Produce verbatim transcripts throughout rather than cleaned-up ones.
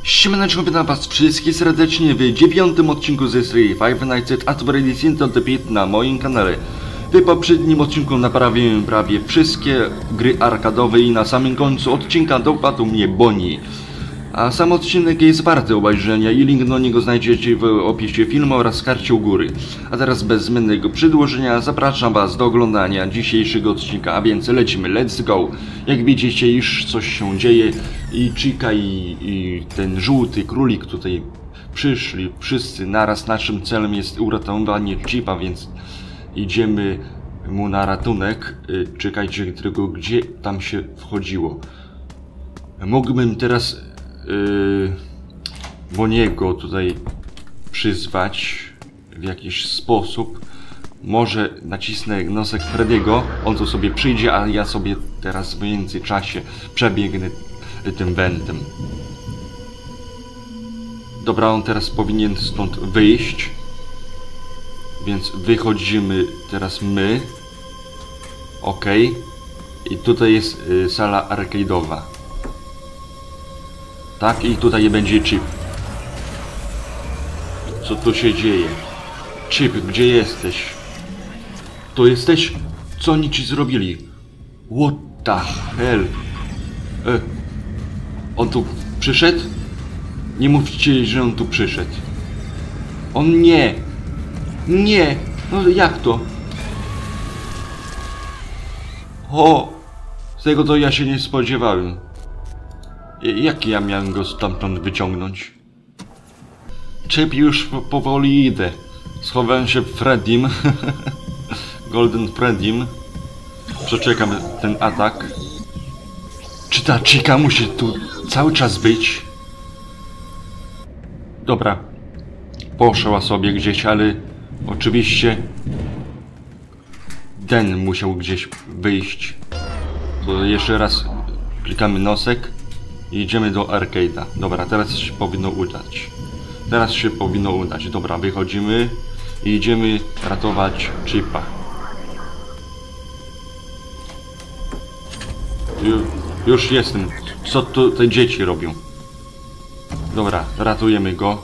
Siemaneczko, witam was wszystkich serdecznie w dziewiątym odcinku ze serii Five Nights at Freddy's in the Pit na moim kanale. W poprzednim odcinku naprawiłem prawie wszystkie gry arkadowe i na samym końcu odcinka dopadł mnie Bonnie. A sam odcinek jest warty obejrzenia i link do niego znajdziecie w opisie filmu oraz karcie u góry. A teraz bez zbędnego przedłużenia zapraszam was do oglądania dzisiejszego odcinka, a więc lecimy, let's go. Jak widzicie, już coś się dzieje i Chica i, i ten żółty królik tutaj przyszli wszyscy naraz. Naszym celem jest uratowanie Chipa, więc idziemy mu na ratunek. Czekajcie tylko, gdzie tam się wchodziło. Mógłbym teraz Yy, Bonniego tutaj przyzwać w jakiś sposób. Może nacisnę nosek Freddy'ego, on tu sobie przyjdzie, a ja sobie teraz w międzyczasie przebiegnę tym wędem. Dobra, on teraz powinien stąd wyjść, więc wychodzimy teraz my. Ok. I tutaj jest y, sala arcade'owa. Tak, i tutaj będzie Chip. Co tu się dzieje? Chip, gdzie jesteś? Tu jesteś? Co oni ci zrobili? What the hell? E, on tu przyszedł? Nie mówcie, że on tu przyszedł. On nie! Nie! No jak to? O! Z tego to ja się nie spodziewałem. Jak ja miałem go stamtąd wyciągnąć? Chip, już powoli idę. Schowałem się w Freddym. Golden Freddym. Przeczekam ten atak. Czy ta Chica musi tu cały czas być? Dobra. Poszła sobie gdzieś, ale oczywiście ten musiał gdzieś wyjść. To jeszcze raz klikamy nosek. I idziemy do arcade'a. Dobra, teraz się powinno udać. Teraz się powinno udać. Dobra, wychodzimy i idziemy ratować Chipa. Ju, już jestem. Co tu te dzieci robią? Dobra, ratujemy go.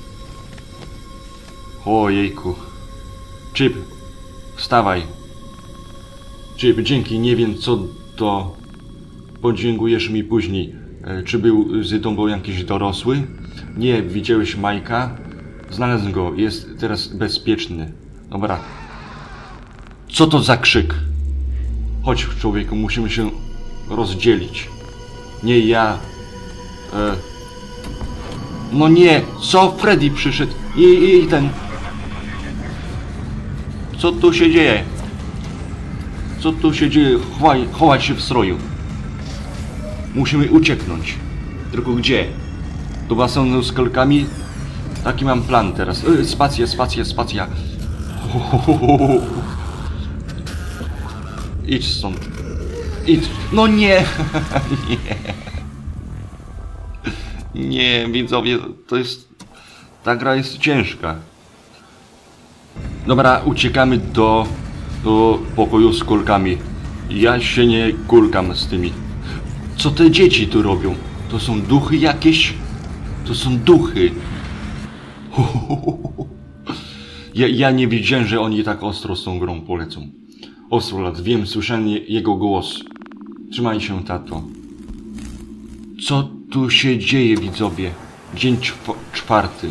Ojejku. Chip, wstawaj. Chip, dzięki, nie wiem co to. Podziękujesz mi później. Czy był z tobą jakiś dorosły? Nie, widziałeś Majka? Znalazłem go, jest teraz bezpieczny. Dobra. Co to za krzyk? Chodź, człowieku, musimy się rozdzielić. Nie ja. E... No nie, co? Freddy przyszedł i, i ten. Co tu się dzieje? Co tu się dzieje? Chowaj, chować się w stroju. Musimy ucieknąć. Tylko gdzie? Do basenu z kolkami? Taki mam plan teraz. E, spacja, spacja, spacja. Idź stąd. Idź. No nie. Nie. Nie, widzowie, to jest... Ta gra jest ciężka. Dobra, uciekamy do... do pokoju z kulkami. Ja się nie kulkam z tymi. Co te dzieci tu robią? To są duchy jakieś? To są duchy. Ja, ja nie wiedziałem, że oni tak ostro z tą grą polecą. Ostrolat, wiem, słyszałem jego głos. Trzymaj się, tato. Co tu się dzieje, widzowie? Dzień czwarty.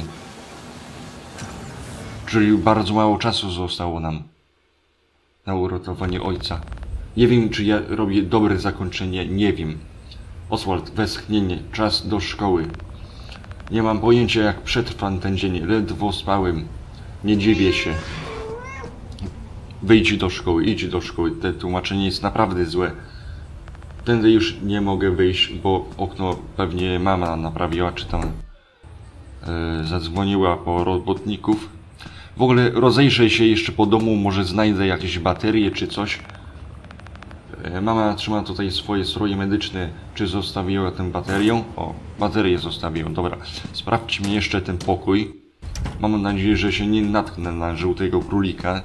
Czyli bardzo mało czasu zostało nam na uratowanie ojca. Nie wiem, czy ja robię dobre zakończenie, nie wiem. Oswald, westchnienie, czas do szkoły. Nie mam pojęcia, jak przetrwam ten dzień, ledwo spałem. Nie dziwię się. Wyjdź do szkoły, idź do szkoły. Te tłumaczenie jest naprawdę złe. Tędy już nie mogę wyjść, bo okno pewnie mama naprawiła, czy tam e, zadzwoniła po robotników. W ogóle rozejrzę się jeszcze po domu, może znajdę jakieś baterie czy coś. Mama trzyma tutaj swoje stroje medyczne. Czy zostawiła tę baterię? O, baterię zostawiłem. Dobra, sprawdźmy jeszcze ten pokój. Mam nadzieję, że się nie natknę na żółtego królika.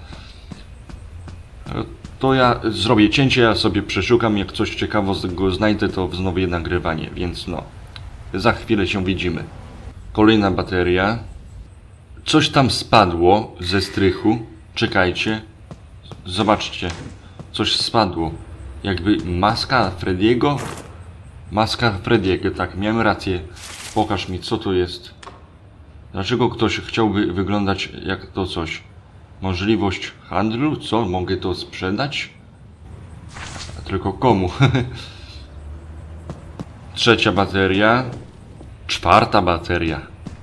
To ja zrobię cięcie, ja sobie przeszukam. Jak coś ciekawego znajdę, to wznowię nagrywanie. Więc no, za chwilę się widzimy. Kolejna bateria. Coś tam spadło ze strychu. Czekajcie. Zobaczcie. Coś spadło. Jakby maska Frediego? Maska Frediego, tak, miałem rację. Pokaż mi, co to jest. Dlaczego ktoś chciałby wyglądać jak to coś? Możliwość handlu? Co? Mogę to sprzedać? A tylko komu? Trzecia bateria. Czwarta bateria.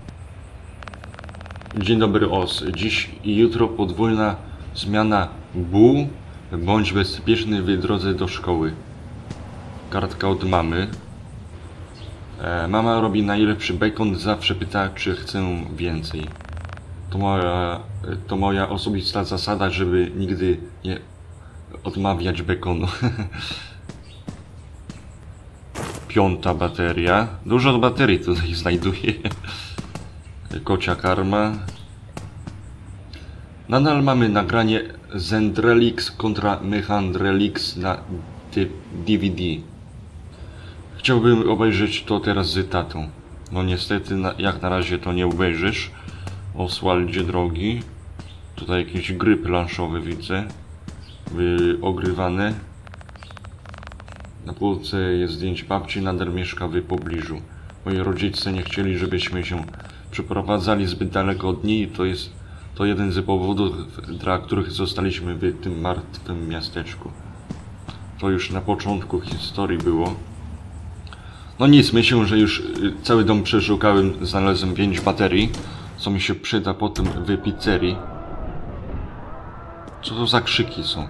Dzień dobry, os. Dziś i jutro podwójna zmiana buł. Bądź bezpieczny w drodze do szkoły. Kartka od mamy. E, mama robi najlepszy bekon. Zawsze pyta, czy chcę więcej. To moja, to moja osobista zasada, żeby nigdy nie odmawiać bekonu. Piąta bateria. Dużo baterii tutaj znajduję. Kocia karma. Nadal mamy nagranie Zendrelix kontra Mechandrelix na D V D. Chciałbym obejrzeć to teraz z tatą. No niestety, na, jak na razie to nie obejrzysz. Oswaldzie drogi. Tutaj jakieś gry planszowe widzę. Wy, ogrywane. Na półce jest zdjęcie babci, nadal mieszka w pobliżu. Moi rodzice nie chcieli, żebyśmy się przeprowadzali zbyt daleko od niej. To jest to jeden z powodów, dla których zostaliśmy w tym martwym miasteczku. To już na początku historii było. No nic, myślę, że już cały dom przeszukałem, znalazłem pięć baterii, co mi się przyda potem w pizzerii. Co to za krzyki są?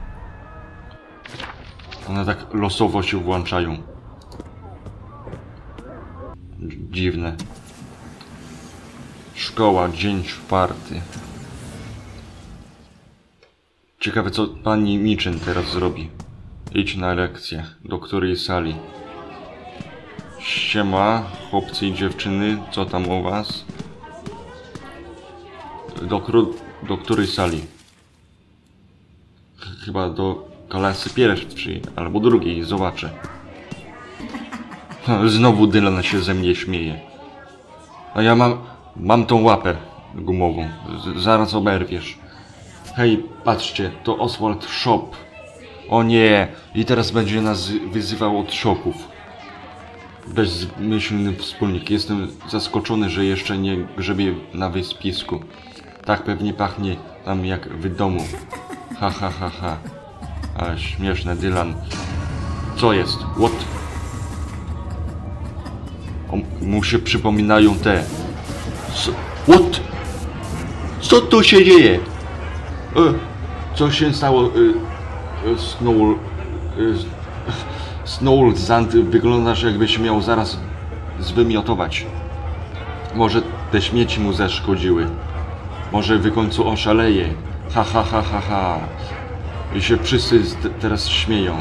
One tak losowo się włączają. Dziwne. Szkoła, dzień czwarty. Ciekawe, co pani Mitchell teraz zrobi. Idź na lekcję. Do której sali? Siema, chłopcy i dziewczyny, co tam u was? Do, do której sali? Chyba do klasy pierwszej albo drugiej, zobaczę. Znowu Dylan się ze mnie śmieje. A ja mam, mam tą łapę gumową. Z, zaraz oberwiesz. Hej, patrzcie, to Oswald Shop. O nie, i teraz będzie nas wyzywał od szoków. Bezmyślny wspólnik. Jestem zaskoczony, że jeszcze nie grzebie na wyśpisku. Tak pewnie pachnie tam jak w domu. Ha ha ha ha. Ale śmieszne, Dylan. Co jest? What? O, mu się przypominają te... Co? What? Co tu się dzieje? E, co się stało? E, e, Snow... E, Snowzant, wyglądasz, jakbyś miał zaraz zwymiotować. Może te śmieci mu zaszkodziły. Może w końcu oszaleje. Ha ha ha ha ha. I się wszyscy teraz śmieją.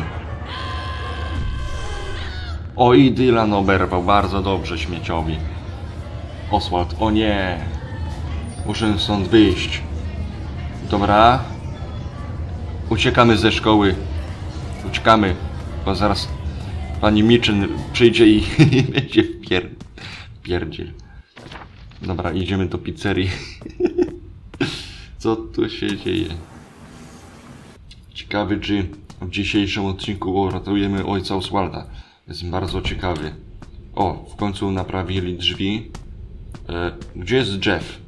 O, i Dylan oberwał. Bardzo dobrze, śmieciowi. Oswald, o nie. Muszę stąd wyjść. Dobra. Uciekamy ze szkoły. Uciekamy. Bo zaraz pani Mitchell przyjdzie i będzie wpier... pierdziel. Dobra, idziemy do pizzerii. Co tu się dzieje? Ciekawy, czy w dzisiejszym odcinku uratujemy ojca Oswalda. Jestem bardzo ciekawy. O, w końcu naprawili drzwi. E, gdzie jest Jeff?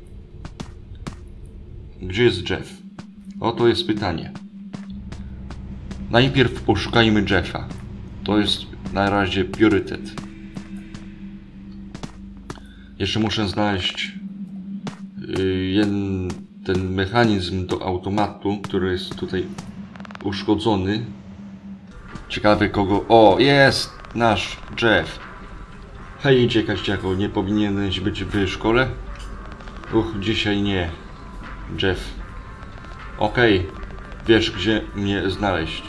Gdzie jest Jeff? O, to jest pytanie. Najpierw poszukajmy Jeffa. To jest na razie priorytet. Jeszcze muszę znaleźć yy, jeden, ten mechanizm do automatu, który jest tutaj uszkodzony. Ciekawe kogo... O, jest nasz Jeff. Hej, idzie kaściako, nie powinieneś być w szkole? Uch, dzisiaj nie. Jeff. Okej. Okay. Wiesz, gdzie mnie znaleźć.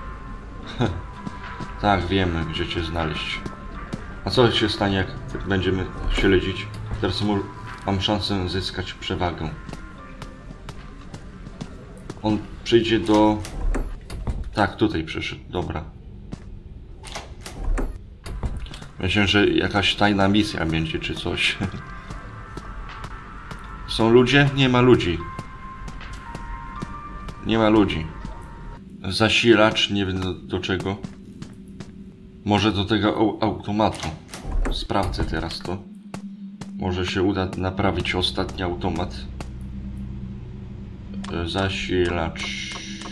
Tak, wiemy, gdzie cię znaleźć. A co się stanie, jak będziemy śledzić? Teraz mam szansę zyskać przewagę. On przyjdzie do... Tak, tutaj przyszedł, dobra. Myślę, że jakaś tajna misja będzie, czy coś. Są ludzie? Nie ma ludzi. Nie ma ludzi. Zasilacz, nie wiem do, do czego. Może do tego au automatu. Sprawdzę teraz to. Może się uda naprawić ostatni automat. Zasilacz.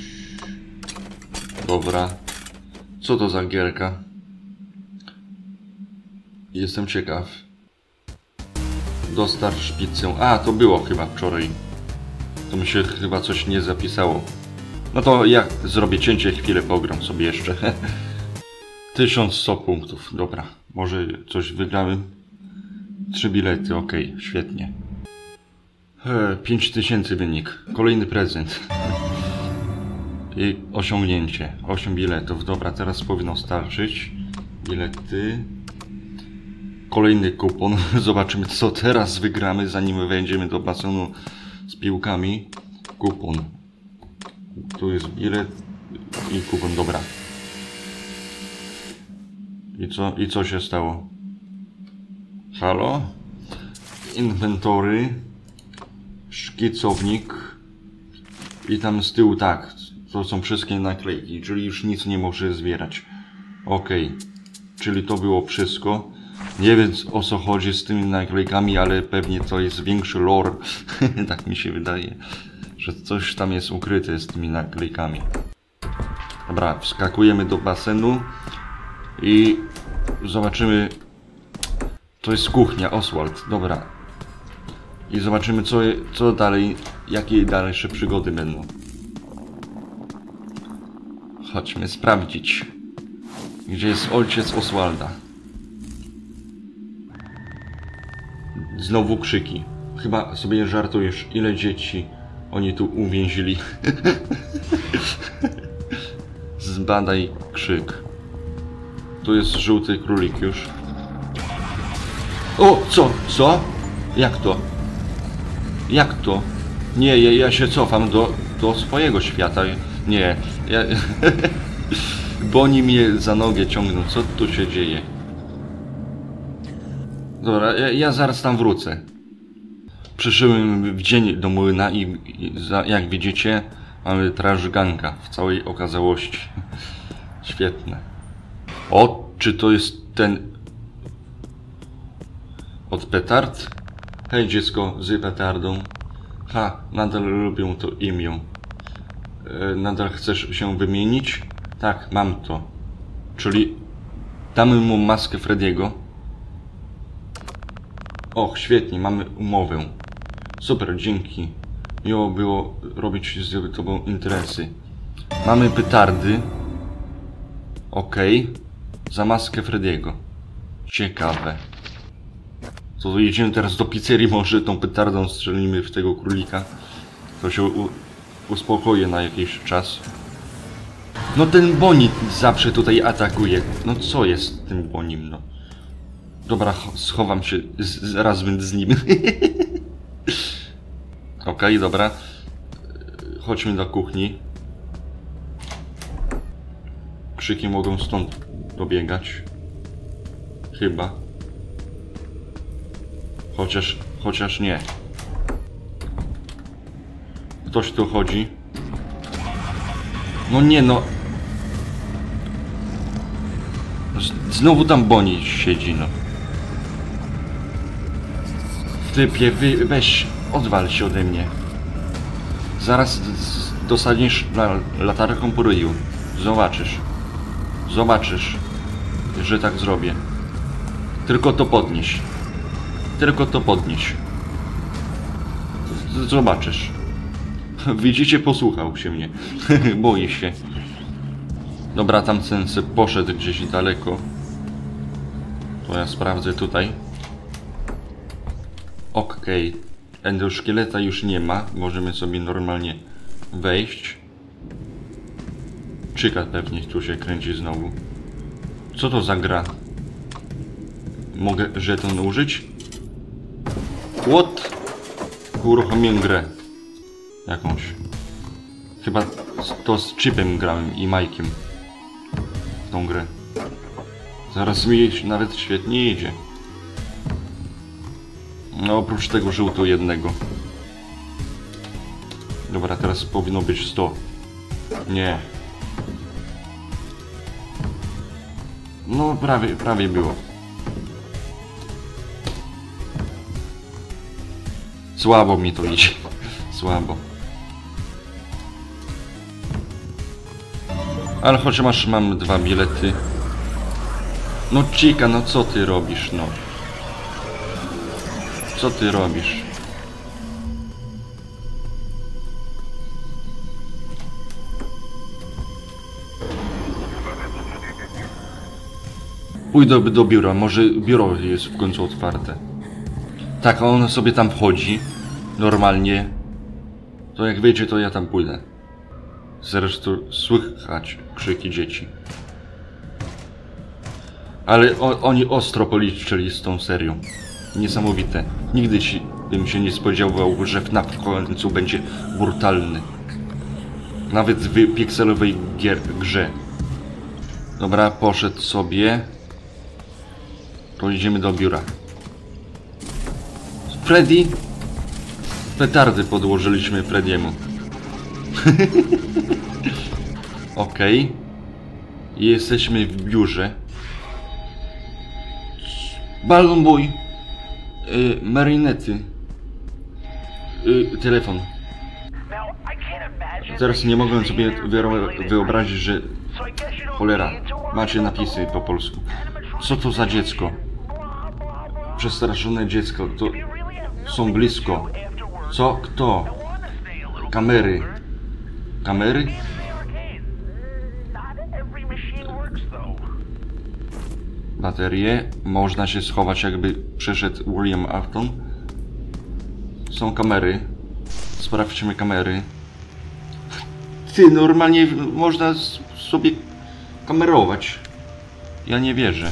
Dobra. Co to za gierka? Jestem ciekaw. Dostarcz pizzę. A, to było chyba wczoraj. To mi się chyba coś nie zapisało. No to ja zrobię cięcie, chwilę pogram sobie jeszcze. tysiąc sto punktów. Dobra. Może coś wygrałem. Trzy bilety, ok, świetnie. pięć tysięcy wynik. Kolejny prezent. I osiągnięcie. osiem biletów. Dobra, teraz powinno starczyć. Bilety. Kolejny kupon. Zobaczymy, co teraz wygramy, zanim wejdziemy do basenu z piłkami. Kupon. Tu jest bilet i kupon. Dobra. I co, i co się stało? Halo? Inwentory. Szkicownik. I tam z tyłu tak. To są wszystkie naklejki, czyli już nic nie może zbierać. Ok. Czyli to było wszystko. Nie wiem, o co chodzi z tymi naklejkami, ale pewnie to jest większy lore. Tak mi się wydaje, że coś tam jest ukryte z tymi naklejkami. Dobra, wskakujemy do basenu i zobaczymy. To jest kuchnia, Oswald. Dobra. I zobaczymy, co, co dalej, jakie dalsze przygody będą. Chodźmy sprawdzić, gdzie jest ojciec Oswalda. Znowu krzyki. Chyba sobie żartujesz, ile dzieci oni tu uwięzili. Zbadaj krzyk. Tu jest żółty królik już. O, co? Co? Jak to? Jak to? Nie, ja, ja się cofam do, do swojego świata. Nie, ja... Bo oni mnie za nogę ciągną. Co tu się dzieje? Dobra, ja, ja zaraz tam wrócę. Przyszedłem w dzień do młyna i, i za, jak widzicie, mamy trażganka w całej okazałości. Świetne. O, czy to jest ten... od petard? Hej dziecko z petardą. Ha, nadal lubię to imię. E, nadal chcesz się wymienić? Tak, mam to. Czyli damy mu maskę Frediego. Och, świetnie, mamy umowę. Super, dzięki. Miło było robić z tobą interesy. Mamy petardy. Okej. Okay. Za maskę Frediego. Ciekawe. To jedziemy teraz do pizzerii, może tą petardą strzelimy w tego królika. To się u uspokoi na jakiś czas. No ten Bonnie zawsze tutaj atakuje. No co jest z tym Bonnim, no? Dobra, schowam się z, razem z nim. Okej, okay, dobra. Chodźmy do kuchni. Krzyki mogą stąd dobiegać. Chyba. Chociaż, chociaż nie. Ktoś tu chodzi. No nie no. Znowu tam Bonnie siedzi, no. Typie, wy, weź, odwal się ode mnie. Zaraz dostaniesz latarką po ryju. Zobaczysz. Zobaczysz, że tak zrobię. Tylko to podnieś. Tylko to podnieś. Zobaczysz. Widzicie, posłuchał się mnie. Boję się. Dobra, tamten se poszedł gdzieś daleko. To ja sprawdzę tutaj. Okej. Okay. Endoszkieleta już nie ma. Możemy sobie normalnie wejść. Czyka pewnie tu się kręci znowu. Co to za gra? Mogę żeton użyć? What? Uruchomiłem grę. Jakąś. Chyba to z chipem grałem i Majkiem. W tą grę. Zaraz mi nawet świetnie idzie. No oprócz tego żółto jednego. Dobra, teraz powinno być sto. Nie. No prawie, prawie było. Słabo mi to idzie. Słabo. Ale chociaż mam dwa bilety. No Chica, no co ty robisz, no? Co ty robisz? Pójdę do biura, może biuro jest w końcu otwarte. Tak, a on sobie tam wchodzi. Normalnie. To jak wyjdzie, to ja tam pójdę. Zresztą słychać krzyki dzieci. Ale o, oni ostro policzyli z tą serią. Niesamowite. Nigdy ci, bym się nie spodziewał, że F N A F w końcu będzie brutalny. Nawet w pikselowej gier, grze. Dobra, poszedł sobie. To idziemy do biura. Freddy! Petardy podłożyliśmy Freddy'emu. Okej. Okay. Jesteśmy w biurze. Balloon Boy. Yy, marionety. Yy, telefon. Teraz nie mogę sobie wyobrazić, że... Cholera, macie napisy po polsku. Co to za dziecko? Przestraszone dziecko, to... Są blisko. Co? Kto? Kamery. Kamery? Baterie. Można się schować, jakby przeszedł William Afton. Są kamery. Sprawdźmy kamery. Ty, normalnie można sobie kamerować. Ja nie wierzę.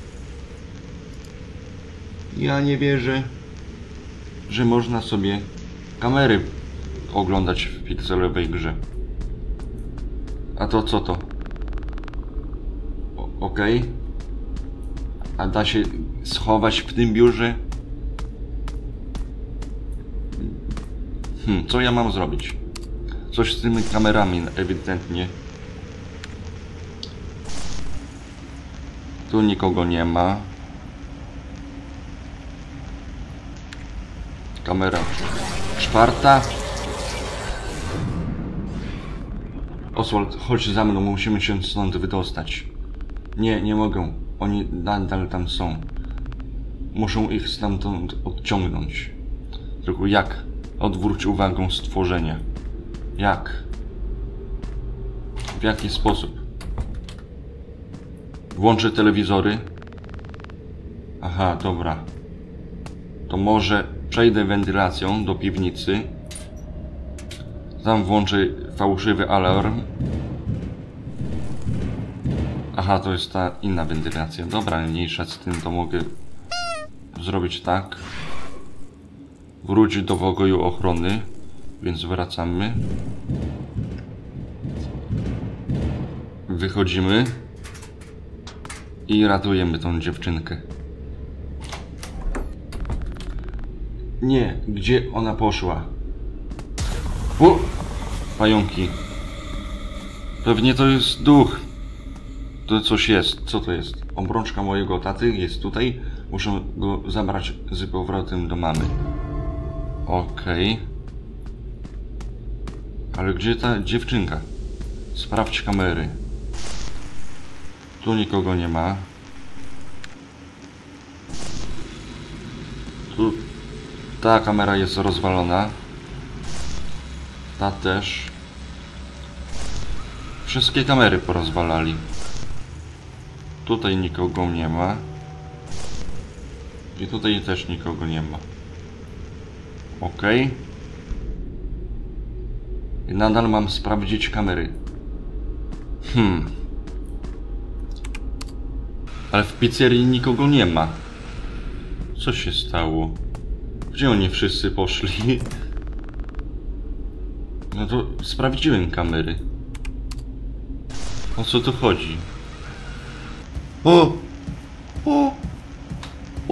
Ja nie wierzę, że można sobie kamery oglądać w pikselowej grze. A to co to? Okej. Okay. A da się schować w tym biurze? Hmm, co ja mam zrobić? Coś z tymi kamerami ewidentnie. Tu nikogo nie ma. Kamera czwarta. Oswald, chodź za mną, musimy się stąd wydostać. Nie, nie mogę. Oni nadal tam są. Muszą ich stamtąd odciągnąć. Tylko jak? Odwróć uwagę stworzenia. Jak? W jaki sposób? Włączę telewizory. Aha, dobra. To może przejdę wentylacją do piwnicy. Tam włączę fałszywy alarm. Aha, to jest ta inna wentylacja. Dobra, mniejsza z tym, to mogę zrobić tak. Wrócić do pokoju ochrony. Więc wracamy. Wychodzimy. I ratujemy tą dziewczynkę. Nie, gdzie ona poszła? O! Pająki. Pewnie to jest duch. To coś jest. Co to jest? Obrączka mojego taty jest tutaj. Muszę go zabrać z powrotem do mamy. Okej. Okay. Ale gdzie ta dziewczynka? Sprawdź kamery. Tu nikogo nie ma. Tu ta kamera jest rozwalona. Ta też. Wszystkie kamery porozwalali. Tutaj nikogo nie ma. I tutaj też nikogo nie ma. Okej. Okay. I nadal mam sprawdzić kamery. Hmm. Ale w pizzerii nikogo nie ma. Co się stało? Gdzie oni wszyscy poszli? No to sprawdziłem kamery. O co tu chodzi? O! O! O!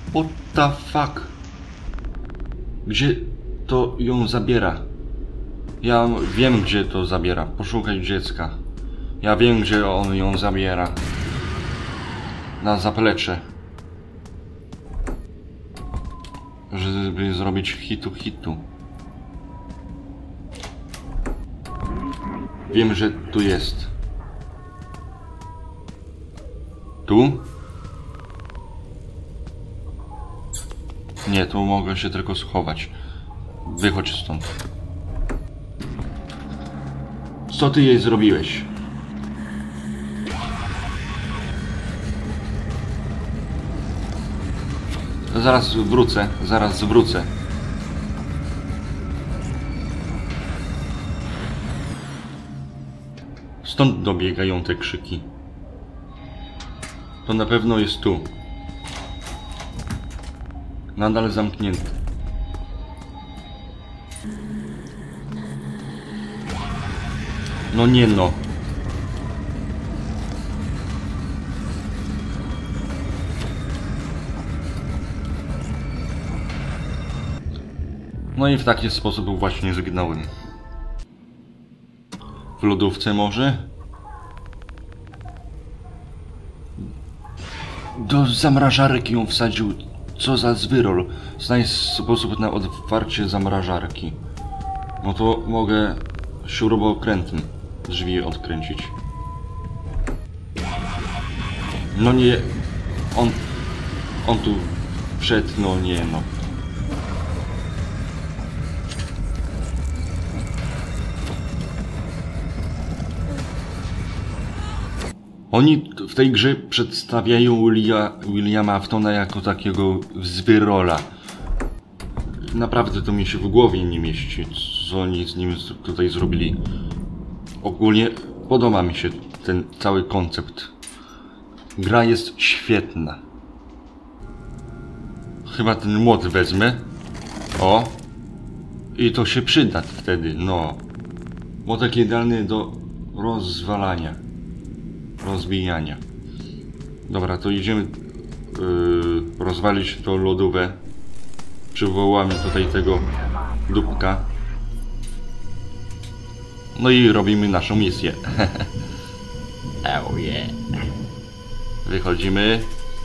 What the fuck? Gdzie to ją zabiera? Ja wiem, gdzie to zabiera. Poszukaj dziecka. Ja wiem, gdzie on ją zabiera. Na zaplecze. Żeby zrobić hitu hitu. Wiem, że tu jest. Tu? Nie, tu mogę się tylko schować. Wychodź stąd. Co ty jej zrobiłeś? Zaraz wrócę, zaraz wrócę. Stąd dobiegają te krzyki. To na pewno jest tu. Nadal zamknięty. No nie no. No i w taki sposób właśnie zginąłem. W lodówce może? Do zamrażarki ją wsadził. Co za zwyrol. Znajdź sposób na otwarcie zamrażarki. No to mogę śrubokrętem drzwi odkręcić. No nie. On... On tu wszedł, no nie no. Oni w tej grze przedstawiają Willia, Williama Aftona jako takiego zwyrola. Naprawdę to mi się w głowie nie mieści, co oni z nim tutaj zrobili. Ogólnie podoba mi się ten cały koncept. Gra jest świetna. Chyba ten młot wezmę. O. I to się przyda wtedy, no. Młotek idealny do rozwalania. Rozbijania. Dobra, to idziemy yy, rozwalić tą lodówkę. Przywołamy tutaj tego dupka. No i robimy naszą misję. Oh yeah. Wychodzimy.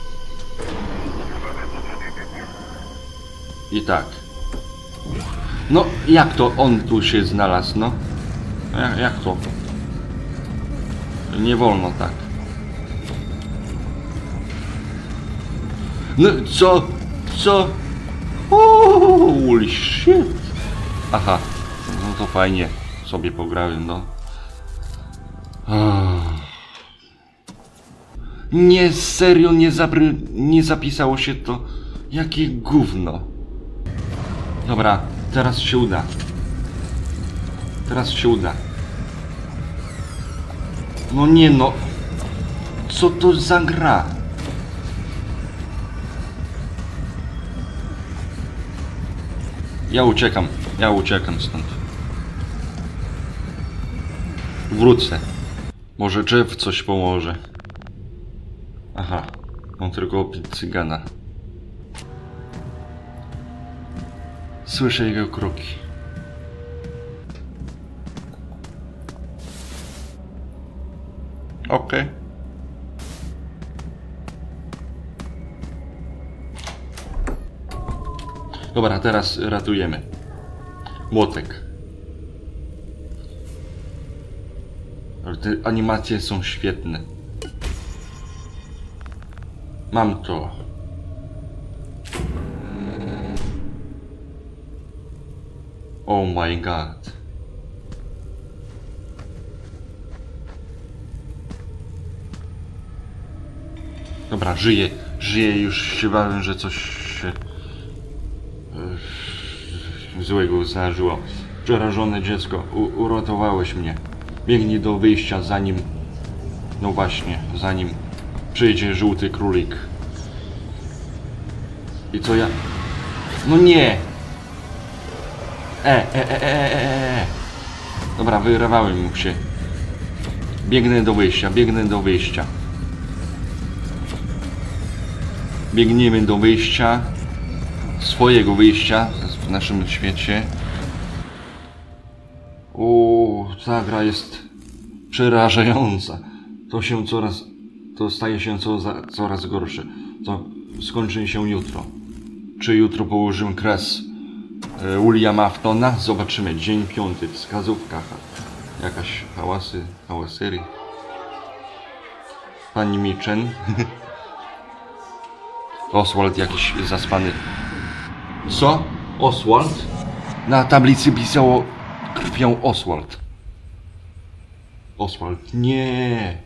I tak. No, jak to on tu się znalazł, no? Jak, jak to? Nie wolno tak. No, co? Co? Holy shit! Aha, no to fajnie sobie pograłem, no. Nie, serio, nie, zabry, nie zapisało się to. Jakie gówno. Dobra, teraz się uda. Teraz się uda. No nie no. Co to za gra? Ja uciekam. Ja uciekam stąd. Wrócę. Może Jeff coś pomoże. Aha. Mam tylko opis cygana. Słyszę jego kroki. Okej. Okay. Dobra, teraz ratujemy. Młotek. Te animacje są świetne. Mam to. Oh my god. Dobra, żyję. Żyję, już się bałem, że coś się yy, złego zdarzyło. Przerażone dziecko, U uratowałeś mnie. Biegnij do wyjścia, zanim... No właśnie, zanim przyjdzie żółty królik. I co ja... No nie! E, e, e, e, e, e. Dobra, wyrwałem mu się. Biegnę do wyjścia, biegnę do wyjścia. biegniemy do wyjścia, swojego wyjścia w naszym świecie. O, ta gra jest przerażająca. To się coraz, to staje się co, coraz gorsze. To skończy się jutro. Czy jutro położymy kres e, Williama Aftona? Zobaczymy. Dzień piąty, wskazówka. Jakaś hałasy, hałasery. Pani Mitchen. Oswald jakiś zaspany. Co? Oswald? Na tablicy pisało krwią Oswald. Oswald, nie.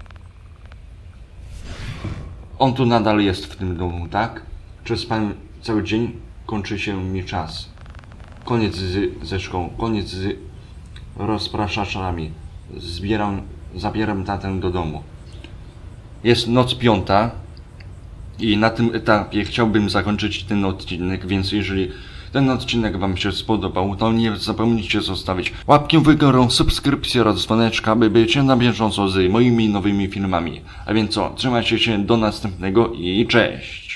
On tu nadal jest w tym domu, tak? Przez pan cały dzień kończy się mi czas. Koniec z, ze szkołą, koniec z rozpraszaczami. Zbieram, zabieram tatę do domu. Jest noc piąta i na tym etapie chciałbym zakończyć ten odcinek, więc jeżeli ten odcinek wam się spodobał, to nie zapomnijcie zostawić łapki w górę, subskrypcję oraz dzwoneczka, by być na bieżąco z moimi nowymi filmami. A więc co, trzymajcie się, do następnego i cześć!